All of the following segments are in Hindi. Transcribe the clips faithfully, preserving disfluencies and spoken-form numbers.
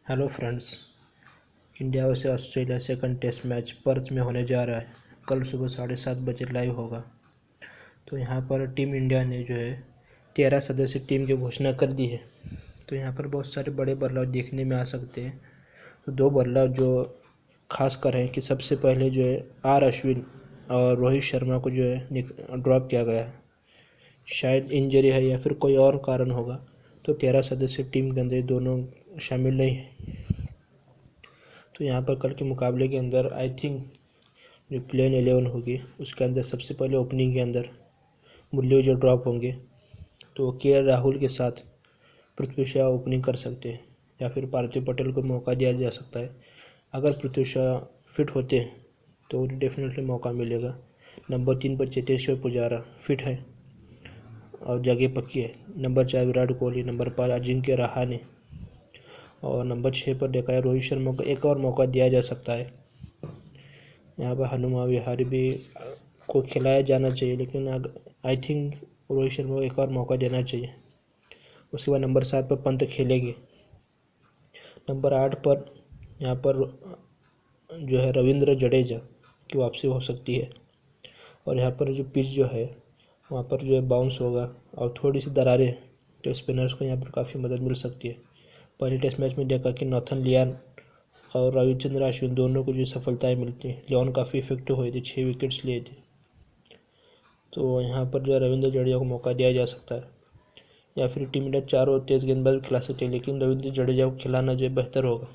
Hello friends. India versus Australia second test match Perth में होने जा रहा है। कल सुबह साढ़े सात बजे लाइव होगा। तो यहाँ पर टीम इंडिया ने जो है तेरह सदस्यीय टीम की घोषणा कर दी है। तो यहाँ पर बहुत सारे बड़े बदलाव देखने में आ सकते हैं। तो दो बदलाव जो खास कर हैं कि सबसे पहले जो है आर अश्विन और रोहित शर्मा को जो है ड्रॉप किया गया है। शायद इंजरी है या फिर कोई और कारण होगा। तो तेरह सदस्यीय टीम के अंदर दोनों शामिल नहीं है। तो यहाँ पर कल के मुकाबले के अंदर आई थिंक जो प्लेन एलेवन होगी उसके अंदर सबसे पहले ओपनिंग के अंदर मुरली जो ड्रॉप होंगे तो के एल राहुल के साथ पृथ्वी शॉ ओपनिंग कर सकते हैं या फिर पार्थिव पटेल को मौका दिया जा सकता है। अगर पृथ्वी शॉ फिट होते हैं तो उन्हें डेफिनेटली मौका मिलेगा। नंबर तीन पर चेतेश्वर पुजारा फिट है और जगह पक्की है। नंबर चार विराट कोहली, नंबर पाँच अजिंक्य रहाणे और नंबर छः पर देखा है रोहित शर्मा को एक और मौका दिया जा सकता है। यहाँ पर हनुमा विहारी भी को खिलाया जाना चाहिए, लेकिन आई थिंक रोहित शर्मा को एक और मौका देना चाहिए। उसके बाद नंबर सात पर पंत खेलेंगे। नंबर आठ पर यहाँ पर जो है रविंद्र जडेजा की वापसी हो सकती है और यहाँ पर जो पिच जो है वहाँ पर जो है बाउंस होगा और थोड़ी सी दरारें हैं तो स्पिनर्स को यहाँ पर काफ़ी मदद मिल सकती है। पहले टेस्ट मैच में देखा कि नॉथन लियान और रविचंद्र अश्विन दोनों को जो सफलताएं मिलती हैं, लियान काफ़ी इफेक्टिव हुए थे, छः विकेट्स लिए थे। तो यहाँ पर जो है रविंद्र जडेजा को मौका दिया जा सकता है या फिर टीम इंडिया चारों तेज़ गेंदबाज खिला सकती है, लेकिन रविंद्र जडेजा को खिलाना जो है बेहतर होगा।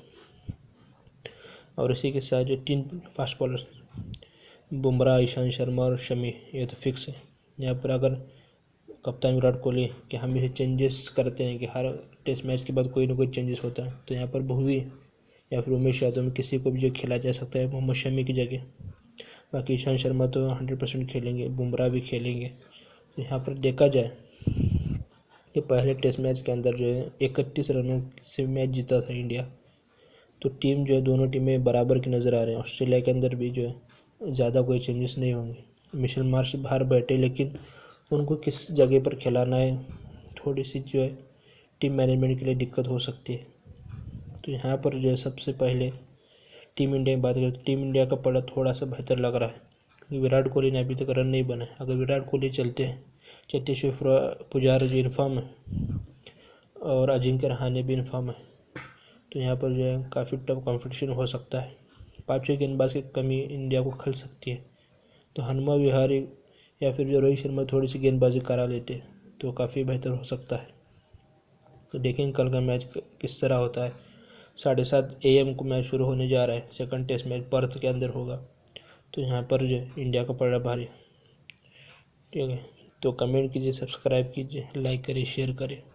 और इसी के साथ जो तीन फास्ट बॉलर बुमराह, ईशांत शर्मा और शमी, ये तो फिक्स है। यहाँ पर अगर कप्तान विराट कोहली कि हम ये चेंजेस करते हैं कि हर टेस्ट मैच के बाद कोई ना कोई चेंजेस होता है, तो यहाँ पर भुवी या फिर उमेश यादव में किसी को भी जो खेला जा सकता है मोहम्मद शमी की जगह। बाकी ईशांत शर्मा तो हंड्रेड परसेंट खेलेंगे, बुमराह भी खेलेंगे। तो यहाँ पर देखा जाए कि पहले टेस्ट मैच के अंदर जो है इकतीस रनों से मैच जीता था इंडिया। तो टीम जो है दोनों टीमें बराबर की नज़र आ रहे हैं। ऑस्ट्रेलिया के अंदर भी जो है ज़्यादा कोई चेंजेस नहीं होंगे। मिशेल मार्श बाहर बैठे, लेकिन उनको किस जगह पर खिलाना है थोड़ी सी जो है टीम मैनेजमेंट के लिए दिक्कत हो सकती है। तो यहाँ पर जो है सबसे पहले टीम इंडिया की बात करें तो टीम इंडिया का पड़ा थोड़ा सा बेहतर लग रहा है क्योंकि विराट कोहली ने अभी तक रन नहीं बनाए। अगर विराट कोहली चलते हैं, चेतेश्वर पुजारा जो इन्फॉर्म है और अजिंक्य रहाणे भी इन्फॉर्म है, तो यहाँ पर जो है काफ़ी टफ कॉम्पिटिशन हो सकता है। पाँचवें गेंदबाज की कमी इंडिया को खल सकती है। तो हनुमा विहारी या फिर जो रोहित शर्मा थोड़ी सी गेंदबाजी करा लेते हैं तो काफ़ी बेहतर हो सकता है। तो देखेंगे कल का मैच किस तरह होता है। साढ़े सात ए एम को मैच शुरू होने जा रहा है। सेकंड टेस्ट मैच पर्थ के अंदर होगा। तो यहाँ पर जो इंडिया का पड़ा भारी। ठीक है, तो कमेंट कीजिए, सब्सक्राइब कीजिए, लाइक करिए, शेयर करें।